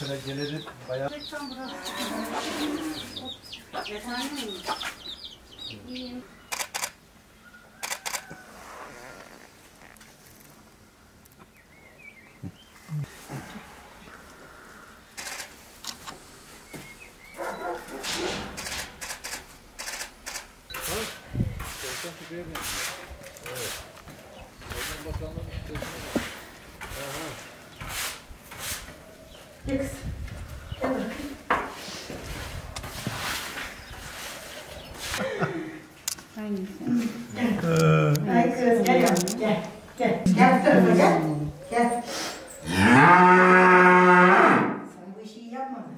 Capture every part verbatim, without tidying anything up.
Mesela gelelim bayağı. Evet. Orman Bakanlığı'nın sitesine bak. Aha. Yes. Hangisi? Ay kız gel yavrum gel. Gel. Gel bu tarafa gel. Gel. Sen bu işi iyi yapmadın.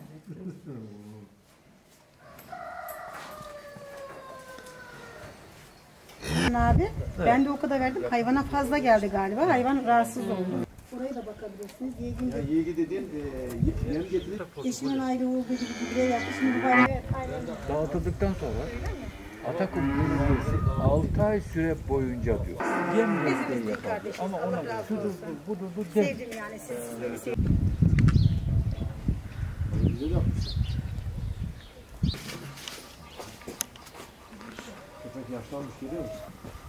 Abi, ben de o kadar verdim. Hayvana fazla geldi galiba. Hayvan rahatsız oldu. Oraya da bakabilirsiniz. Yeğen Ya yeği dediğin e, yem getirir. eşimin ayrı olduğu gibi gübre yaptı. Şimdi bu böyle Dağıtıldıktan sonra Atakum Belediyesi altı ay süre boyunca diyor. Yem desteği yapar. Ama ona şudur bu budur bu değil. sevdim yani siz beni sevdim. Güzel yapmış. Köpek yaşlanmış görüyor musun?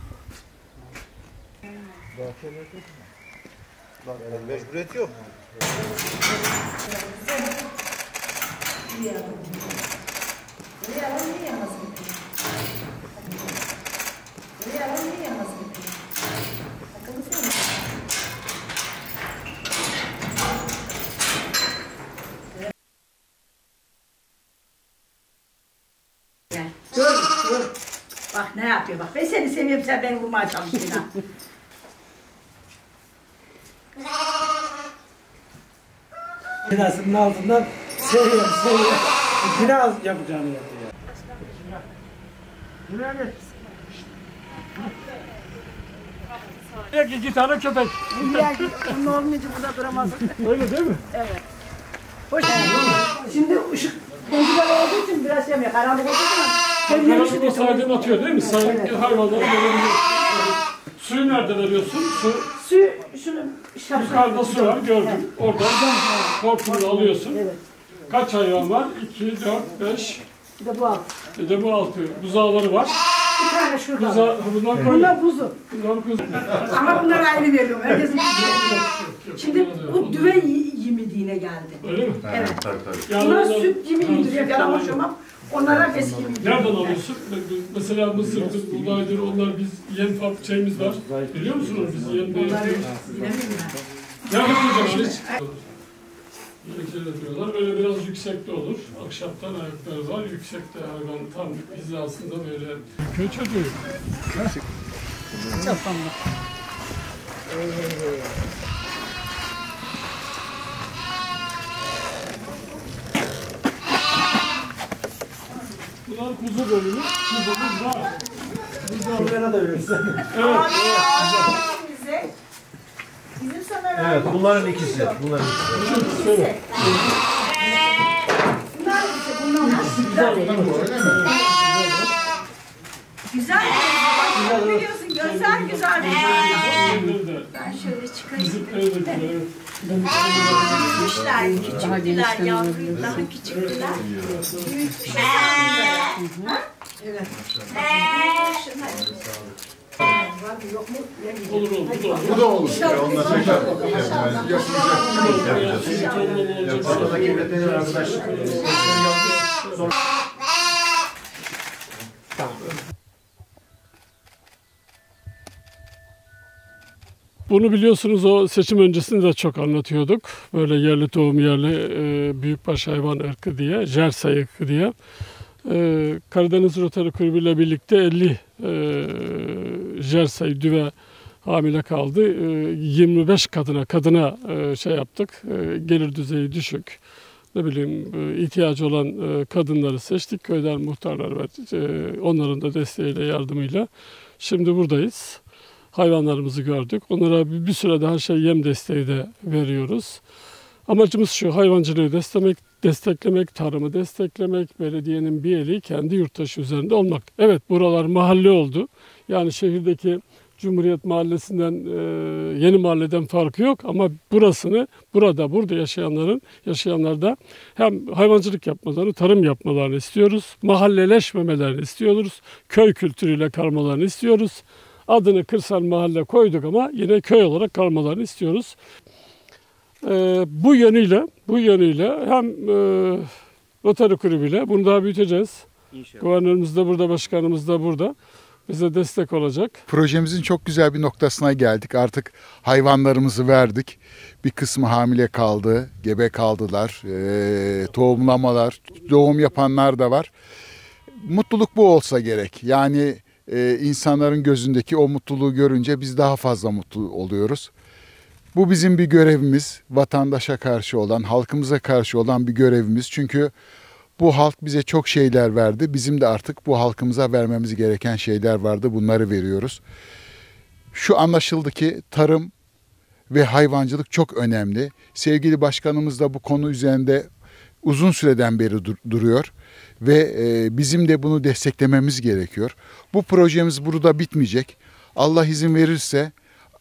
Bahçelerde mi? Bak yani mecburiyet yok. Dur dur. Bak ne yapıyor bak. Ben seni seviyorum sen beni vurmaya çalışıyorsun ha. Binasının altından seviyor, seviyor. Biraz yapacağını yapıyor. Buraya geç. Yok iki tane köpek. Ya bunun olmayınca burada duramaz. Öyle değil mi? Evet. Hoş geldin. Şimdi ışık pencereler olduğu için biraz şey yapıyor. Karanlık olduğu için. Karanlıkta saydın atıyor değil mi? Saydın evet. Hayvanları verebiliyor. Suyu nerede veriyorsun? Su. Su şunu Yukarıda su var gördüm. Evet. Oradan hortumunu alıyorsun. Evet. Kaç hayvan var? iki, dört, beş. Bir de bu alt. Bir de bu altı. Buzağları var. Bir tane şurada. Buza, bunlar koyun. Bunlar buzu. Bunlar kuzu. Ama bunları ayrı veriyorum. Herkesin şimdi bu düve yemediğine geldi. Öyle mi? Evet. Yani Bunlar onlar- süt yemediğidir. Ya yalan ama onlara eski yemediğidir. Nereden alıyorsun? Mesela mısırdır, buğdaydır, onlar biz yem farklı şeyimiz var. Biliyor musunuz biz yem de yapıyoruz. Nerede bulacağız hiç? Gerekçeli diyorlar. Böyle biraz yüksekte olur. Akşamdan ayakları var. Yüksekte hayvan tam hizasında böyle. Köy çocuğu. Çok pamuk. Bunlar kuzu bölümü. Kuzumuz var. Bunlara da verirsen. Evet. Bize. Bizim sana Evet bunların ikisi. Bunların ikisi. Şöyle. Bunlar bize bunlar nasıl güzel. Güzel. Bak biliyorsun gözler güzel. Ben şöyle çıkayım. Bizimleri de güzel. Evet. Büyütmüşler, küçüktüler yavrum, daha küçüktüler. Büyütmüşler. Evet. Olur olur. Bu da olur. Bu da olur. Ya onunla tekrar yapılacak. Oradaki veteriner arkadaş. Sonra Bunu biliyorsunuz o seçim öncesinde de çok anlatıyorduk. Böyle yerli tohum, yerli e, büyükbaş hayvan ırkı diye, jersey ırkı diye. E, Karadeniz Rotary Kulübü ile birlikte elli e, jersey düve hamile kaldı. E, yirmi beş kadına kadına e, şey yaptık. E, gelir düzeyi düşük. Ne bileyim e, ihtiyacı olan e, kadınları seçtik. Köyden muhtarlar ve e, onların da desteğiyle, yardımıyla. Şimdi buradayız. Hayvanlarımızı gördük. Onlara bir, bir süre daha şey yem desteği de veriyoruz. Amacımız şu, hayvancılığı desteklemek, desteklemek, tarımı desteklemek, belediyenin bir eli kendi yurttaşı üzerinde olmak. Evet, buralar mahalle oldu. Yani şehirdeki Cumhuriyet Mahallesi'nden, e, Yeni Mahalle'den farkı yok ama burasını, burada, burada yaşayanların, yaşayanlar da hem hayvancılık yapmalarını, tarım yapmalarını istiyoruz. Mahalleleşmemelerini istiyoruz. Köy kültürüyle kalmalarını istiyoruz. Adını kırsal mahalle koyduk ama yine köy olarak kalmalarını istiyoruz. E, bu yönüyle, bu yönüyle hem e, Rotary Kulübü'yle bunu daha büyüteceğiz. İnşallah. Guvernörümüz de burada, başkanımız da burada. Bize destek olacak. Projemizin çok güzel bir noktasına geldik. Artık hayvanlarımızı verdik. Bir kısmı hamile kaldı, gebe kaldılar, e, tohumlamalar, doğum yapanlar da var. Mutluluk bu olsa gerek. Yani e, insanların gözündeki o mutluluğu görünce biz daha fazla mutlu oluyoruz. Bu bizim bir görevimiz. Vatandaşa karşı olan, halkımıza karşı olan bir görevimiz. Çünkü bu halk bize çok şeyler verdi. Bizim de artık bu halkımıza vermemiz gereken şeyler vardı. Bunları veriyoruz. Şu anlaşıldı ki tarım ve hayvancılık çok önemli. Sevgili başkanımız da bu konu üzerinde uzun süreden beri dur- duruyor. Ve e, bizim de bunu desteklememiz gerekiyor. Bu projemiz burada bitmeyecek. Allah izin verirse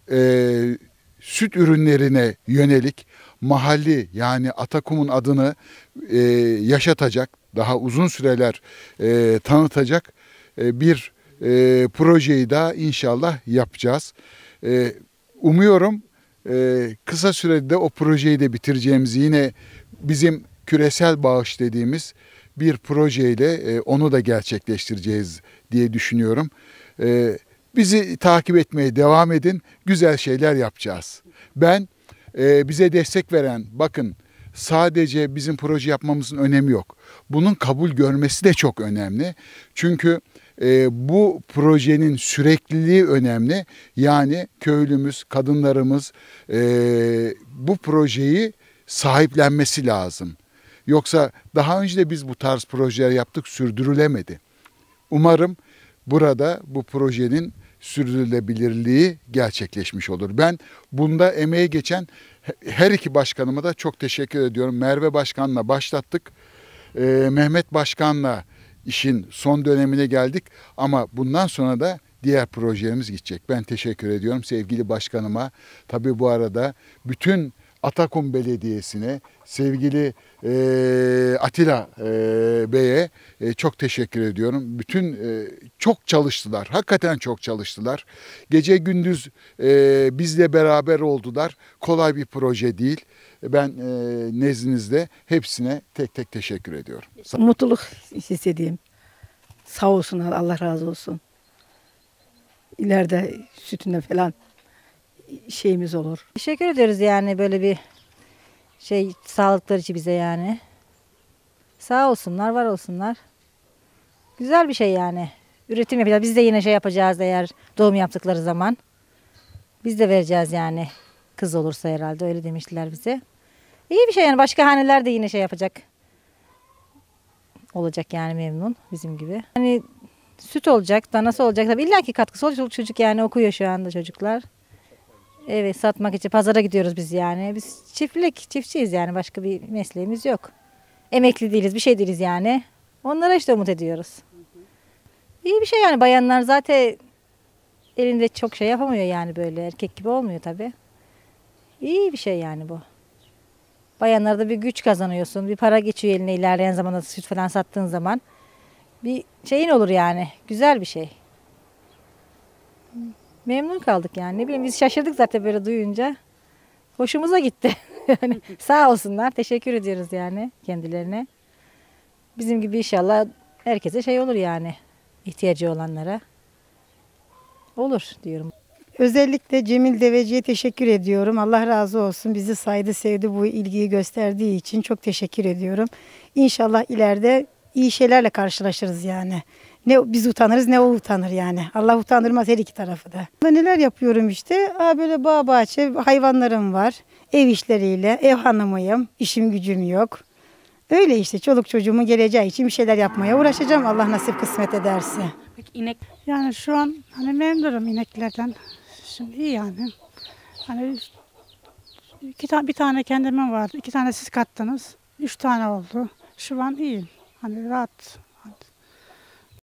e, süt ürünlerine yönelik mahalli, yani Atakum'un adını e, yaşatacak, daha uzun süreler e, tanıtacak e, bir e, projeyi daha inşallah yapacağız. E, umuyorum e, kısa sürede o projeyi de bitireceğimizi, yine bizim küresel bağış dediğimiz bir projeyle e, onu da gerçekleştireceğiz diye düşünüyorum. E, bizi takip etmeye devam edin, güzel şeyler yapacağız. Ben Ee, bize destek veren, bakın sadece bizim proje yapmamızın önemi yok. Bunun kabul görmesi de çok önemli. Çünkü e, bu projenin sürekliliği önemli. Yani köylümüz, kadınlarımız e, bu projeyi sahiplenmesi lazım. Yoksa daha önce de biz bu tarz projeler yaptık, sürdürülemedi. Umarım burada bu projenin sürdürülebilirliği gerçekleşmiş olur. Ben bunda emeği geçen her iki başkanıma da çok teşekkür ediyorum. Merve Başkan'la başlattık. Ee, Mehmet Başkan'la işin son dönemine geldik. Ama bundan sonra da diğer projelerimiz gidecek. Ben teşekkür ediyorum sevgili başkanıma. Tabii bu arada bütün Atakum Belediyesi'ne, sevgili e, Atilla e, Bey'e e, çok teşekkür ediyorum. Bütün e, çok çalıştılar, hakikaten çok çalıştılar. Gece gündüz e, bizle beraber oldular. Kolay bir proje değil. Ben e, nezdinizde hepsine tek tek teşekkür ediyorum. Mutluluk hissedeyim. Sağ olsunlar, Allah razı olsun. İleride sütüne falan şeyimiz olur. Teşekkür ediyoruz yani böyle bir şey sağlıkları için bize yani. Sağ olsunlar, var olsunlar. Güzel bir şey yani. Üretim yapacağız. Biz de yine şey yapacağız eğer doğum yaptıkları zaman. Biz de vereceğiz yani. Kız olursa herhalde öyle demiştiler bize. İyi bir şey yani. Başka haneler de yine şey yapacak. Olacak yani memnun bizim gibi. Hani süt olacak, danası olacak. Tabii illa ki katkısı olacak. Çocuk yani okuyor şu anda çocuklar. Evet, satmak için pazara gidiyoruz biz yani. Biz çiftlik, çiftçiyiz yani. Başka bir mesleğimiz yok. Emekli değiliz, bir şey değiliz yani. Onlara işte umut ediyoruz. İyi bir şey yani. Bayanlar zaten elinde çok şey yapamıyor yani böyle. Erkek gibi olmuyor tabii. İyi bir şey yani bu. Bayanlarda bir güç kazanıyorsun. Bir para geçiyor eline ilerleyen zamanda süt falan sattığın zaman. Bir şeyin olur yani. Güzel bir şey. Memnun kaldık yani. Ne bileyim biz şaşırdık zaten böyle duyunca. Hoşumuza gitti. Yani sağ olsunlar. Teşekkür ediyoruz yani kendilerine. Bizim gibi inşallah herkese şey olur yani. İhtiyacı olanlara. Olur diyorum. Özellikle Cemil Deveci'ye teşekkür ediyorum. Allah razı olsun. Bizi saydı, sevdi, bu ilgiyi gösterdiği için çok teşekkür ediyorum. İnşallah ileride iyi şeylerle karşılaşırız yani. Ne biz utanırız ne o utanır yani. Allah utandırmaz her iki tarafı da. Neler yapıyorum işte. Aa, böyle bağ bahçe, hayvanlarım var. Ev işleriyle, ev hanımıyım. İşim gücüm yok. Öyle işte çoluk çocuğumun geleceği için bir şeyler yapmaya uğraşacağım. Allah nasip kısmet ederse. Peki inek? Yani şu an hani memnunum ineklerden. Şimdi iyi yani. Hani iki tane bir tane kendimin vardı. İki tane siz kattınız. Üç tane oldu. Şu an iyi. Hani rahat.